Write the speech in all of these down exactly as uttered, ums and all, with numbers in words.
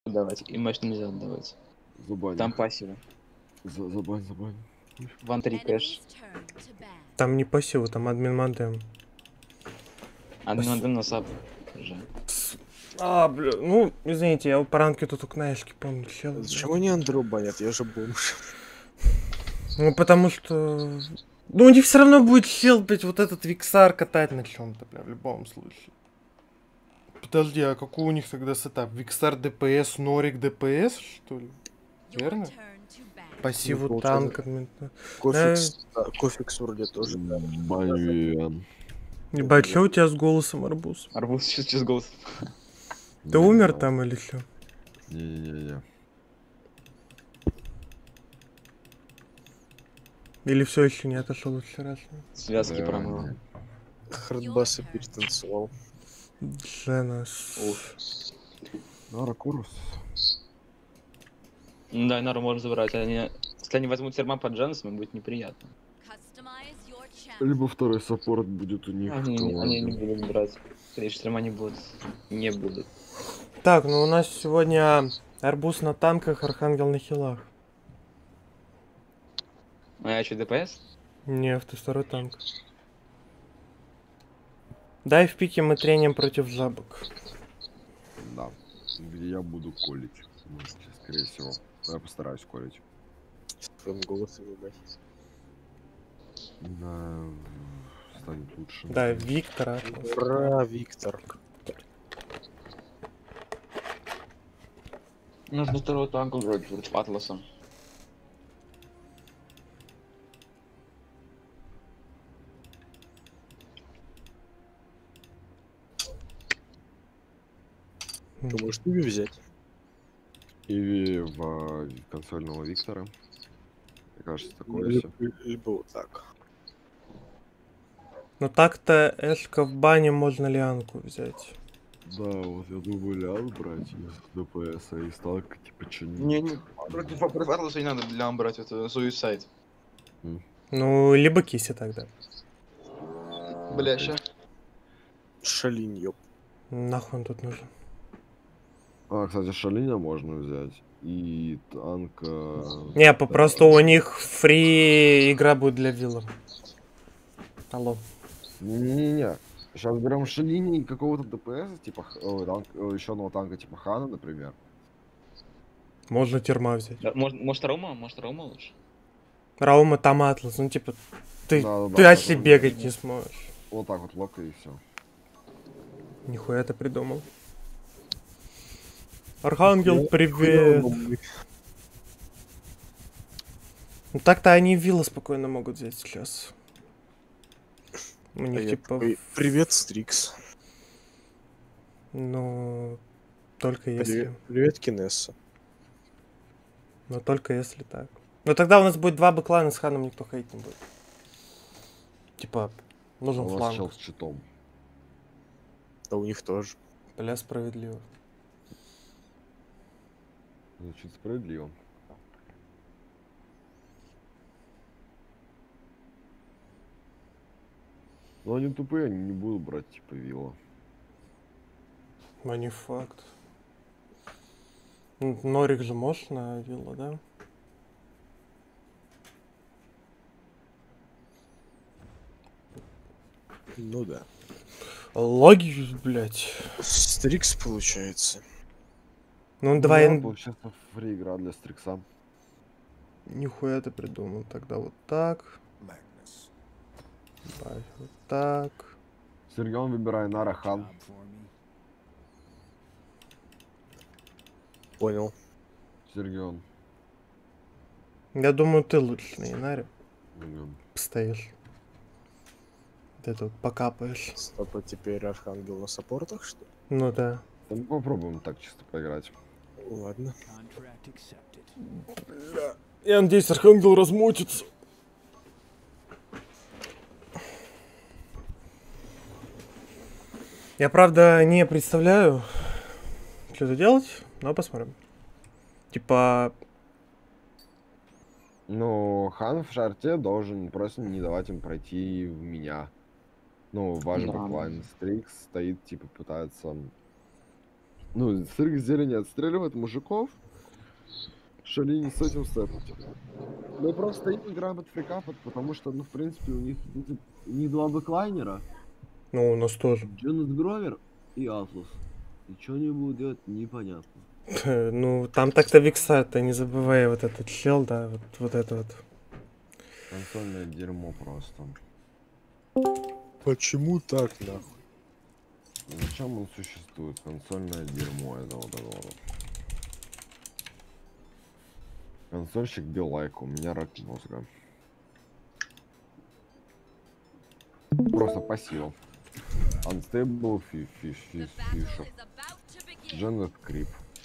Давайте. И матч нельзя отдавать. Забань. Там пассивы. За забань, забань. Ван три кэш. Там не пассивы, там админ модем. Админ один на саб. Жаль. А, бля, ну, извините, я по ранке тут у кнаешки помню. Чел, Зачем они Андрю банят? Я же бомж. ну, потому что... Ну, у них все равно будет чел, блядь, вот этот Виксар катать на чем-то, бля, в любом случае. Подожди, а какой у них тогда сетап? Виксар ДПС, Норик ДПС, что ли? Верно? Пассиву Ну, танк. Кофикс, да, Кофикс вроде тоже. Блин. Ебать, что у тебя с голосом, Арбуз? Арбуз сейчас, сейчас голос. Ты умер там или что? Не-не-не. Или все еще не отошел от вчерашнего? Связки Да, промыл. не. Хардбаса перетанцевал. Дженас. Нара Курус. Да, Нару можно забрать. Они... Если они возьмут серма под Дженсом, будет неприятно. Либо второй саппорт будет у них. Они, в они не команде. будут брать. Скорее всего, серма не будут. Не будут. Так, ну у нас сегодня Арбуз на танках, Архангел на хилах. А я что, ДПС? Не, ты второй танк. Дай в пике мы треним против жабок. Да. Где я буду колить. Может, скорее всего. Я постараюсь колить. Твоим голосом ебать. Да, станет лучше. Да, Виктор Атлас. Ура, Виктор. Нужно второго танка вроде против Атласа. Думаешь, Иви взять? Иви в а, консольного Виктора. Мне кажется, такое Либо, все. либо вот так. Но так-то Эшка в бане можно Лианку взять. Да, вот я думаю, Лян брать из ДПС, а из танка типа чинить. Не, не, против, против Атласа не надо для брать, это Suicide. Ну, либо Киси тогда. Бля, ща. Шалин, ёп. Нахуй он тут нужен. А, кстати, Шалиня можно взять. И танка... Не, попросту у них фри игра будет для вилла. Алло. Не-не-не. Сейчас берем Шалини и какого-то ДПС, типа х- о, танк, еще одного танка типа Хана, например. Можно терма взять. Да, может, может Рома? Может Рома лучше? Раума там Атлас, ну типа, ты, Да-да-да, ты это оси вот- бегать не сможешь. Вот так вот лока и все. Нихуя ты придумал. Архангел, привет. Ну так-то они вилла спокойно могут взять сейчас. У них типа... Привет, Стрикс. Ну... Только если... Привет, привет, Кинесса. Но только если так. Но тогда у нас будет два бэклайна с Ханом, никто хейт не будет. Типа, нужен У нас фланг. чел с читом. Да у них тоже. Бля, справедливо. Значит, справедливо. Но они тупые, они не будут брать типа вилла. Но не факт. Н- Норик же можешь на вилла, да? Ну да. Логи, блять. Стрикс получается. Ну давай, Да, н- получается фри игра для Стрикса. нихуя ты придумал. Тогда вот так. Давай вот так. Сергеон, выбирай Нара Хан. Понял. Сергеон. Я думаю, ты лучше на Инаре Сергеон. постоишь. Ты тут покапаешь. Стоп, а теперь Архангел на саппортах, что ли? Ну да. Да мы попробуем так чисто поиграть. Ладно. Бля. Я надеюсь, Архангел размутится. Я, правда, не представляю, что это делать, но посмотрим. Типа, Ну, Хан в шарте должен просто не давать им пройти в меня. Ну, ваш Да. бэклайн Стрикс стоит, типа, пытается Ну, Стрикс зелени отстреливает мужиков. Шалини с этим сетом. Мы просто стоим, играем под фрикапот, потому что, ну, в принципе, у них, у них два бэклайнера. Ну, у нас тоже. Джонас Гровер и Атлас. И что они будут делать, непонятно. Ну, там так-то Виксар-то, не забывай, вот этот чел, да, вот, вот это вот. Консольное дерьмо просто. Почему так, нахуй? Зачем он существует? Консольное дерьмо это вот это вот. Консольщик Билайк, у меня рак мозга. Просто пассив. Unstable fish, fish, fish, fish. Дженнет Крип.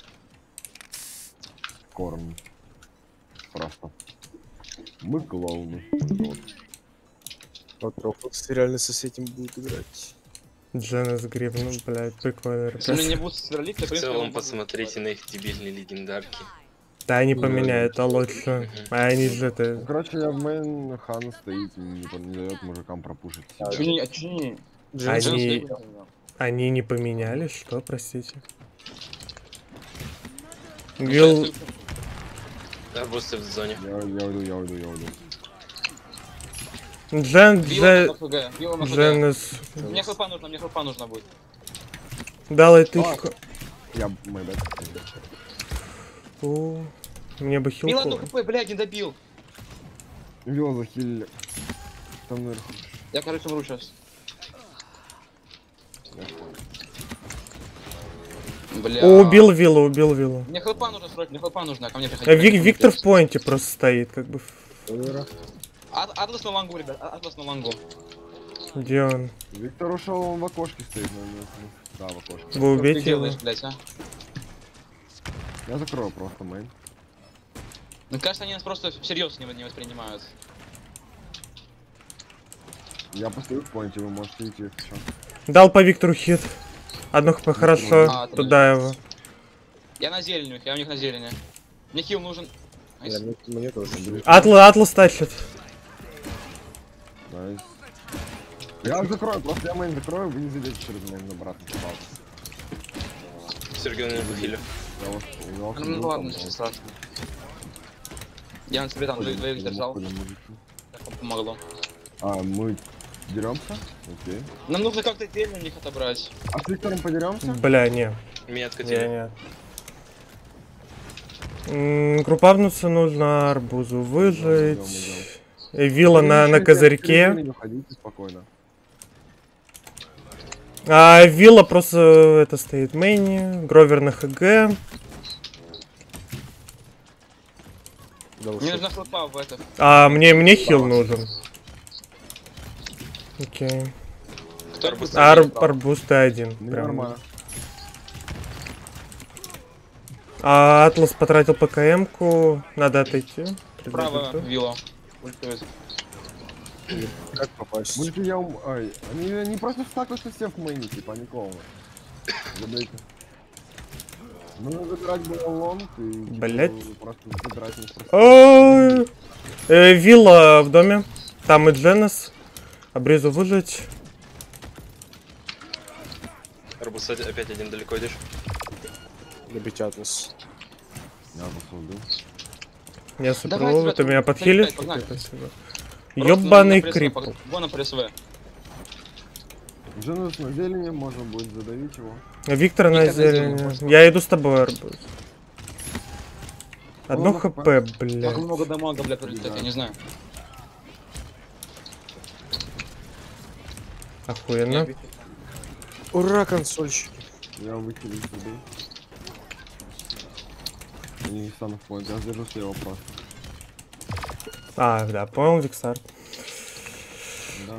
Корн. Просто. Мы клоуны. Вот. Вот Рофлокс реально с этим будет играть. Дженнес Гриф, ну, блядь, прикольно. Если у меня не будут сверлить, то, в В принципе, целом, он- посмотрите на их дебильные легендарки. Да, они Ну, поменяют, а лучше. А они же это... Ну, короче, я в мейн, Хан стоит, не, не дает мужикам пропушить себя. Чё не- а чё не- Дженс- Они- Дженс- Они не поменялись? Что, простите? Ну, Вилл... сейчас- Арбузы в зоне. Я, я уйду, я уйду, я уйду. Джен... Вилла Джен... на ФГ, Вилла на ФГ. Дженнес... Мне хлопа нужно, мне хлопа нужно будет. Дал тычку. Я, мой бэт. О, мне бы Вилла хилку. одну хп, блядь, не добил. Вилла захилили. Там наверху. Я, короче, умру сейчас. Бля. О, убил Виллу, убил Виллу. Мне хлопа нужно срочно, мне хлопа нужно, ко мне А приходи. Вик- Виктор в поинте просто стоит, как бы. Ат- Атлас на лангу, ребят, а- Атлас на лангу. Где он? Виктор ушел, он в окошке стоит. Ну, ну, ну, да, в окошке. Вы Что ты убейте его. делаешь, блядь, а? Я закрою просто мейн. Мне кажется, они нас просто всерьез не, не воспринимают. Я постою в поинте, вы можете идти, если что. Дал по Виктору хит. Одно хп, хорошо. А, ты Туда его. Я на зелень у них, я у них на зелени. Мне хил нужен. Да, Найс. мне, мне тоже. Атла, Атлас тащит. Найс. Я закрою, просто я мейн закрою, вы не зайдете через мейн обратно. пожалуйста. Сергей на хилю. Я вас- я вас Ну, люблю, ну ладно, там, ничего страшного. Я на себе там ходим, двоих ходим, держал, ходим, мужики. так помогло. А, мы деремся? Окей. Нам нужно как-то зелень у них отобрать. А с Виктором подеремся? Бля, не. Меня Не, откатили. не. М, Группавнуться нужно, арбузу Идем, выжить. Э, Вилла на, на Ходите, козырьке. в середине, Ходите спокойно. А Вилла просто это стоит в мейне. Гровер на ХГ. Да уж, Мне нужна хлопа в это. А мне, мне хил нужен. Окей. Кто Арбуз. Ар, арбуз Т один. Мне Прям. нормально. А Атлас потратил ПКМ-ку. Надо отойти. Право, вилла. Ультует. как попасть? Мужики, я ум... Ай, они, они просто стакаются все в мейне, типа, они клоуны. Забейте. Нужно забирать было лонг и... типа, Блять. Просто забирать них просто. Ой. Э, Вилла в доме. Там и Дженнес. Обрезу выжить. Арбуз опять один далеко идешь. Добить Атлас. Я засудил. Я Давай, супер. ребята, Ты меня пять, подхилишь? пять, погнали. Спасибо. Просто Ёбаный на пресс- крип. пог- Вон на ПСВ. Дженус на зелени, можно будет задавить его. Виктор на Виктор на зелени, зелени. Я иду с тобой, арбуз. Одно Ладно, хп, Как блядь. много дамага, бля, прилетает, я не знаю. Охуенно. Ура, консольщики. Я выкину сюда. Они не станут в поинт, я сдержу слева просто. А, да, понял, Виксар. Да.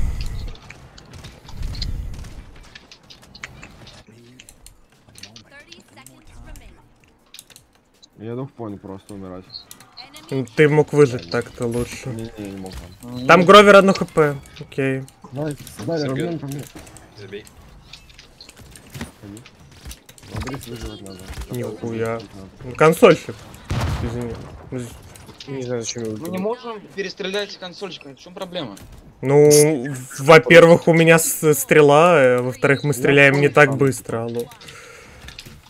Я иду в поинт просто умирать. Ну, ты мог выжить так-то лучше. Не, не, не мог там. Там Гровер одно хп. Окей. Найс, дай, Сергей. размен по мне. Забей. Ходи. Андрей выживать надо. Нихуя. Консольщик. Извини. Не знаю, зачем я Мы не убил. можем перестрелять консольчиками, в чем проблема? Ну, во-первых, у меня с- стрела, э, во-вторых, мы стреляем не так быстро, алло.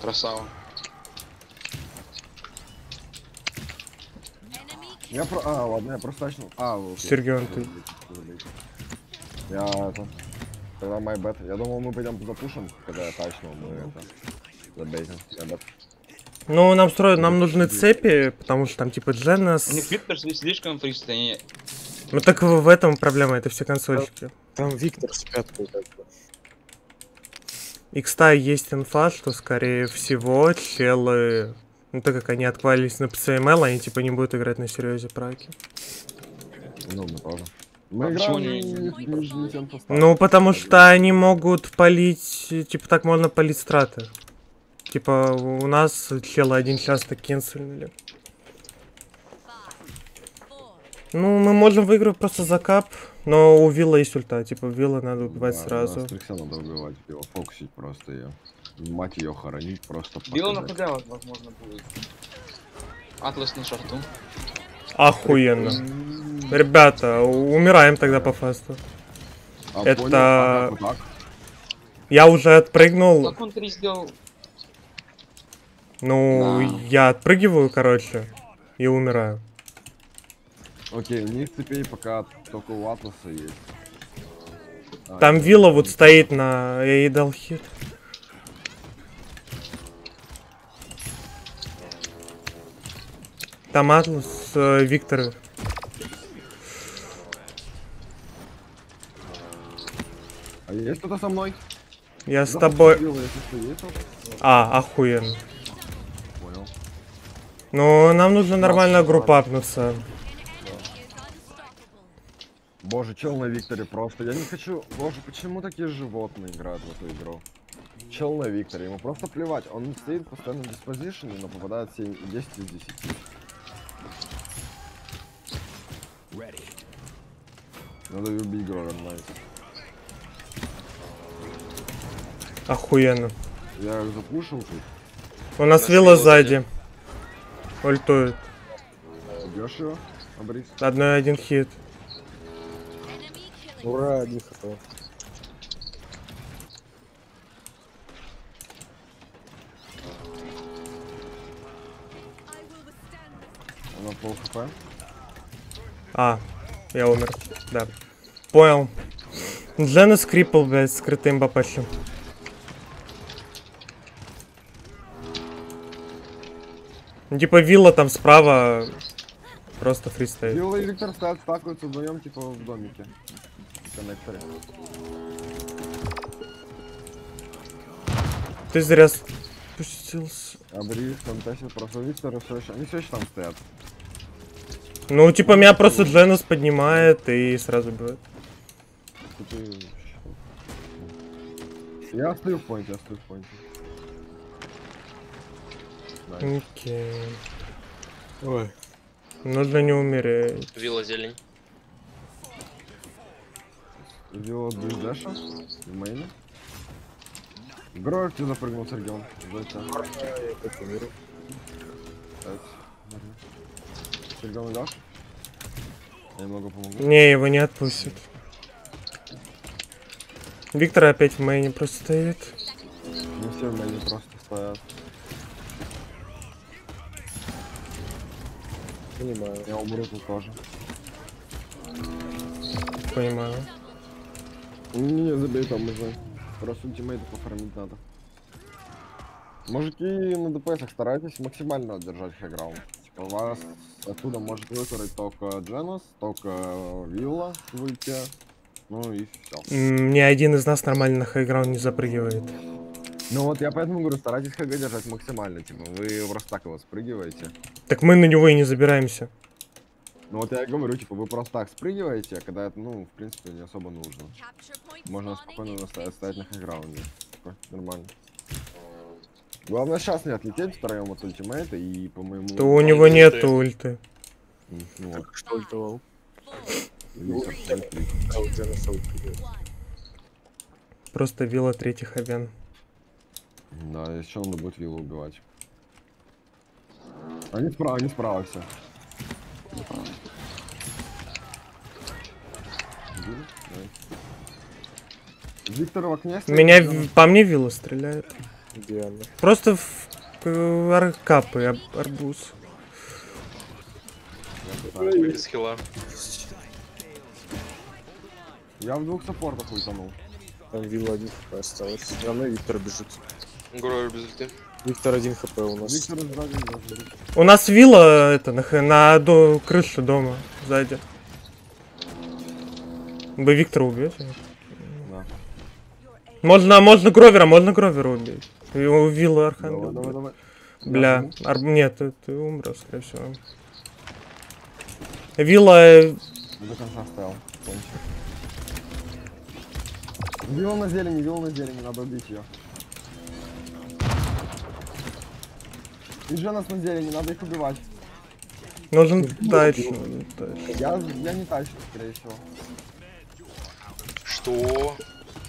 Красава. Я про... А, ладно, я просто начал... А, окей. Сергей, ты. Я это... Тогда my bad. Я думал, мы пойдем запушим, когда я тачнул, мы это... Забейтим. My bad. Ну, нам строят, нам нужны цепи, потому что там типа Дженнес. У них Виктор слишком фристый. Ну так в в этом проблема, это все консольщики. Там Виктор с пяткой как бы. Икста есть инфа, что скорее всего челы, ну так как они отклались на пи си эм эл, они типа не будут играть на серьезе праки. Ну, мы тоже. Мы А почему играем не- не, не, не, не тем составом. Ну потому что они могут палить, типа так можно палить страты. Типа у нас челы один час так кенсельнули. Ну мы можем выиграть просто за кап, но у Вилла есть ульта, типа Вилла надо убивать Да, сразу. нас всех надо убивать, его фокусить просто ее. Мать ее хоронить просто. Билл на показать. ХД, возможно, будет. Атлас на шарту. Охуенно. Ребята, у- умираем тогда по фасту. А, это- понял, а как вот так? Я уже отпрыгнул. Как он три сделал? Ну, Да. я отпрыгиваю, короче, и умираю. Окей, у них цепей пока только у Атласа есть. А, Там нет, Вилла вот стоит на Эйдал хит. Там Атлас, э, Виктор. А есть кто-то со мной? Я с Да, тобой. Вилла, если что, есть кто-то? А, охуенно. Понял. Ну, нам нужно нормально группапнуться. Боже, чел на Викторе просто. Я не хочу... Боже, почему такие животные играют в эту игру? Чел на Викторе, ему просто плевать. Он стоит постоянно в диспозишене, но попадает семь, десять из десяти. Надо убить Гровер, найс. Охуенно. Я их запушил тут. У нас нас Вилла Вилла сзади. Ультует. Убьешь его? Абрис. Одной один хит. Ура, один хп. Она пол хп. А, я умер. Да. Понял. Джена скрипл, блядь, скрытым бапачем. Ну, типа Вилла там справа просто фристайл. Вилла и Виктор стоят, стакаются вдвоем, типа в домике. В коннекторе. Ты зря спустился. Абрис, Фантасия, просто Виктор, все еще... Они все еще там стоят. Ну, типа, меня просто Дженус поднимает и сразу бьет. Ты- Я стою в поинте, я стою в поинте. Найс. Окей. Ой. Нужно не умереть. Вилла зелень. Вилла без дэша в мейне. Гроев ты запрыгнул, Сергей. Зайца. Я так умеру. Так, нормально. Сергей, дашь? Я немного помогу. Не, его не отпустят. Виктор опять в мейне просто стоит. Не все в мейне просто стоят. Понимаю. Я умру тут тоже. Понимаю. Не, забей там уже. Просто ультимейты пофармить надо. Мужики на ДПСах старайтесь максимально держать хайграунд. Типа вас оттуда может выкурить только Дженос, только Вилла в ульте. Ну и все. М, Ни один из нас нормально на хайграунд не запрыгивает. Ну вот я поэтому говорю, старайтесь ХГ держать максимально. Типа вы просто так его спрыгиваете. Так мы на него и не забираемся. Ну вот я и говорю, типа вы просто так спрыгиваете, а когда это, ну, в принципе, не особо нужно. Можно спокойно настоять, стоять на хайграунде. Типа, нормально. Главное сейчас не отлететь втроем от ультимейта и по моему... То у него нет ульты. М, Ну вот. Только что ультовал. Виктор стоит, и- А у тебя на соул придет. Просто Вилла третьих авен. Да, еще надо будет Виллу убивать. Они справа, они справа все. Виктор в окне стоит, Меня всё. в- по мне Вилла стреляет. Идеально. Просто в э, ар- капы, ар- арбуз. Без хила. Я в двух саппортах ультанул. Там вилла один хп осталось. За мной Виктор бежит. Гуру без ульты. Виктор один хп у нас. Виктор сзади должен быть. У нас вилла это на, х- на до, крыше дома сзади. Вы Виктора убьете? Да. Можно, можно Гровера, можно Гровера убить. Его вилла Архангел. Давай, давай, давай. Бля, ар... нет, ты, ты умрешь, скорее всего. Вилла... э, До конца стоял. Кончил. Вилла на зелени, вилла на зелени, надо убить ее. И Джонас на зелени, надо их убивать. нужен тач. нужен тач. Я, я не тащу, скорее всего. Что?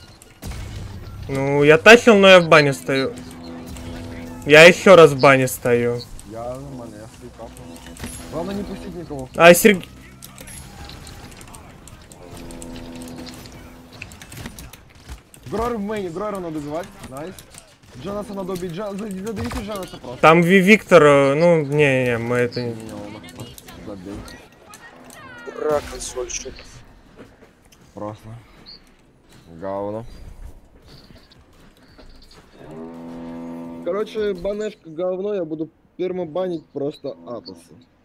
Ну, я тащил, но я в бане стою. Я еще раз в бане стою. Я нормально, я стою капну. Главное не пустить никого. А, Сергей... Грор в мейне, Грора надо убивать. Найс. Джонаса надо убить. Джон... Задавите Джонаса просто. Там Ви- Виктор, э, ну, не-не, мы это не... Не, он их просто забей. Ура, консольщик. Просто. Говно. Короче, банешка говно, я буду пермобанить просто Атоса.